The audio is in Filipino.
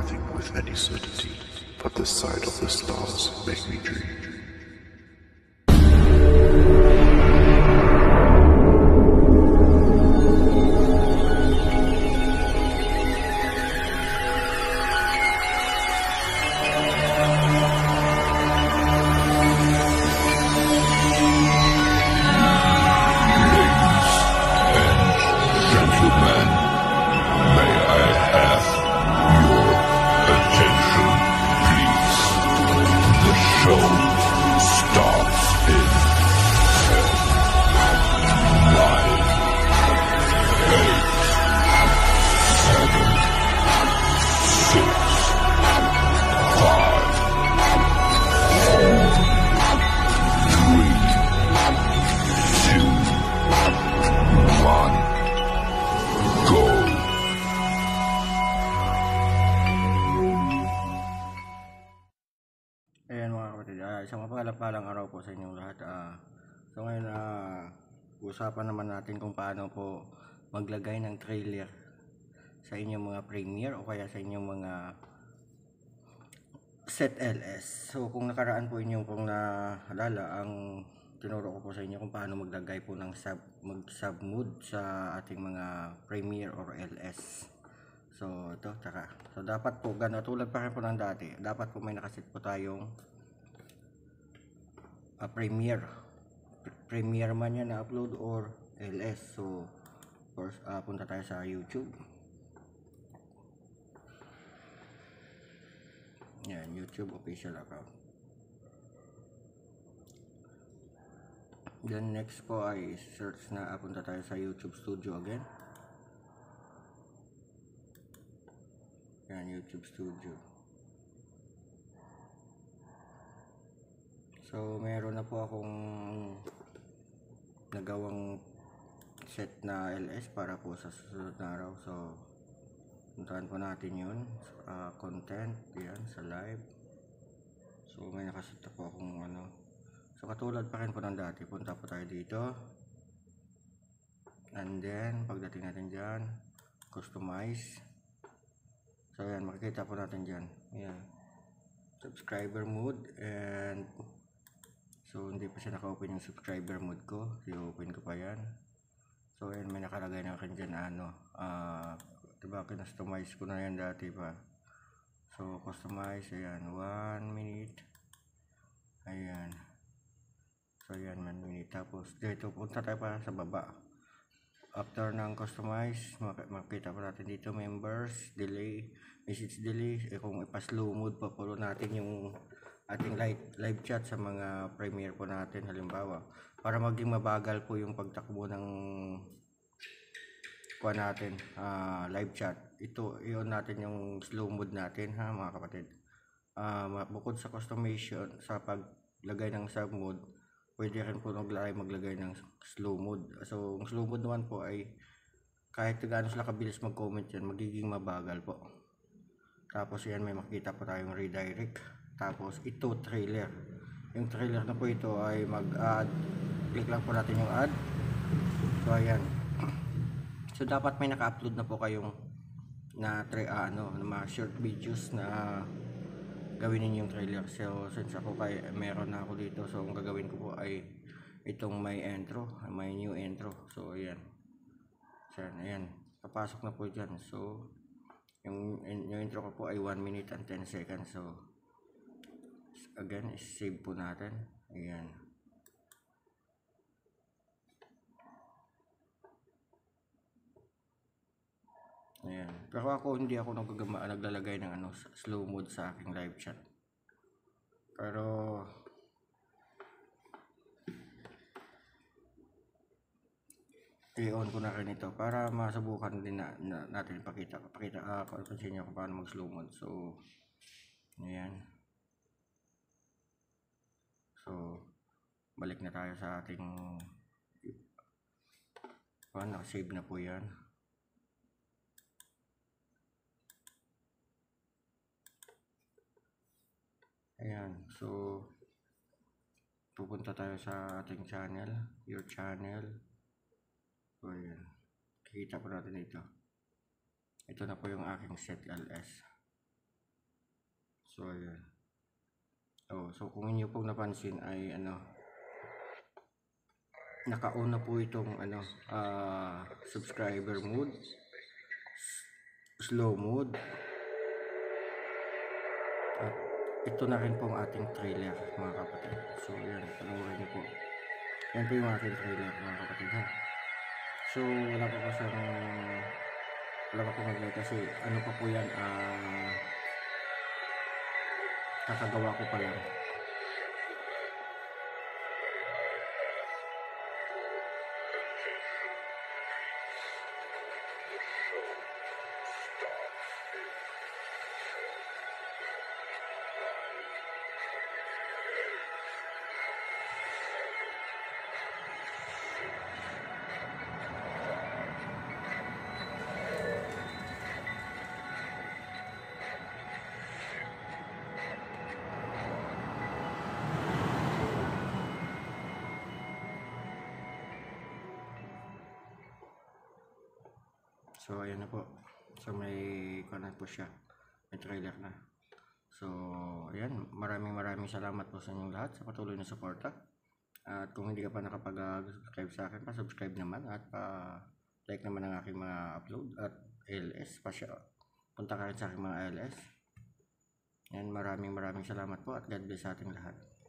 nothing with any certainty, but the sight of the stars make me dream. Ayan mga kapatid, isang mapagpalang araw po sa inyong lahat. So ngayon, usapan naman natin kung paano po maglagay ng trailer sa inyong mga Premiere o kaya sa inyong mga set LS. So kung nakaraan po inyong pong naalala, ang tinuro ko po sa inyo kung paano maglagay po ng sub mood sa ating mga Premiere or LS. So ito, tara. So dapat po, tulad pa rin po ng dati, dapat po may nakaset po tayong Premiere man yan na upload or LS. So first, punta tayo sa YouTube. Yan, YouTube official account. Then next po ay search na, punta tayo sa YouTube Studio again. Yan, YouTube Studio. So meron na po akong nagawang set na LS para po sa susunod na araw. So puntahan po natin yun, content, yan, sa live. So may nakaset na po akong so katulad pa rin po ng dati, punta po tayo dito, and then pagdating natin dyan, customize. So yan, makikita po natin dyan, yan, subscriber mode. And so hindi pa siya naka-open yung subscriber mode ko, i-open ko pa yan. So yan, may nakalagay na akin dyan diba, customize ko na yan dati pa. So customize, ayan, 1 minute, ayan. So ayan, 1 minute. Tapos dito, punta tayo pa sa baba. After ng customize, makita pa natin dito, members, delay, message delay. Kung ipa-slow mode pa po natin yung ating live chat sa mga Premiere po natin, halimbawa, para maging mabagal po yung pagtakbo ng natin, live chat. Iyon natin yung slow mode natin, ha mga kapatid. Bukod sa customization, sa paglagay ng sub mode, pwede rin po maglagay ng slow mode. So ang slow mode naman po ay kahit gaano sila kabilis mag-comment yan, magiging mabagal po. Tapos yan, may makita po tayong redirect. Tapos ito, trailer. Yung trailer na po ito ay mag-add. Click lang po natin yung add. So ayan. So dapat may naka-upload na po kayong mga short videos na gawin ninyong trailer. So since ako meron na ako dito, so ang gagawin ko po ay itong may new intro. So ayan. So ayan, papasok na po dyan. So yung intro ko po ay 1 minute and 10 seconds. So again, save po natin. Ayan. Ayan. Pero hindi ako naglalagay ng slow mode sa aking live chat. Pero i-on ko na rin ito para masubukan din natin pakita sa inyo kung paano mag slow mode. So ayan. So balik na tayo sa ating naka-save na po yan. Ayan, so pupunta tayo sa ating channel, your channel. So ayan, kikita po natin ito. Ito na po yung aking set LS. So ayan. So kung inyo pong napansin ay naka-on na po itong subscriber mode, slow mode, at ito na rin po ang ating trailer mga kapatid. So yan, panoorin niyo po. Yan po yung ating trailer mga kapatid ha. So wala pa po mag-like kasi ano pa po yan, kakagawa ko pa lang. So ayan na po. So may connect po siya. May trailer na. So ayan, maraming salamat po sa inyong lahat sa patuloy na suporta. At kung hindi ka pa nakapag-subscribe sa akin, pa-subscribe naman at pa-like naman ang aking mga upload at LS. Punta ka rin sa aking mga LS. And maraming salamat po at God bless sa ating lahat.